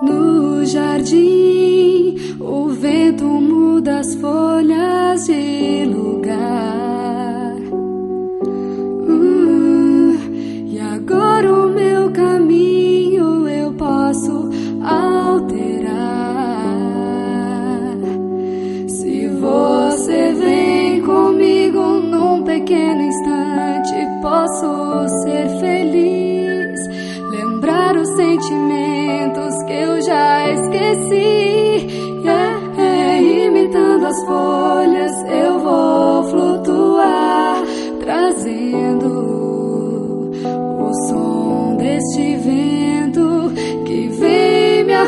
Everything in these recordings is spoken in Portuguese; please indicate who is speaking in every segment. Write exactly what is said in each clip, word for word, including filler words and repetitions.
Speaker 1: No jardim, o vento muda as folhas de lugar. Uh, e agora o meu caminho eu posso alterar. Se você vem comigo num pequeno instante, posso ser feliz, lembrar os sentimentos que eu já esqueci. Yeah, yeah, imitando as folhas eu vou flutuar, trazendo o som deste vento que vem me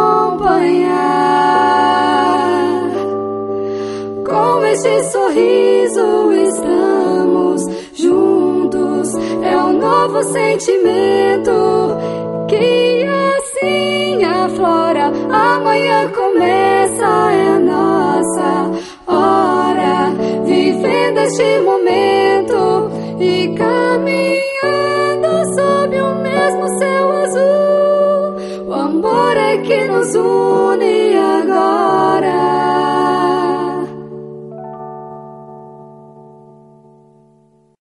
Speaker 1: acompanhar. Com este sorriso estamos juntos, é um novo sentimento que assim aflora. Amanhã começa, é a nossa hora, vivendo este momento e caminhando sob o mesmo céu azul. O amor é que nos une.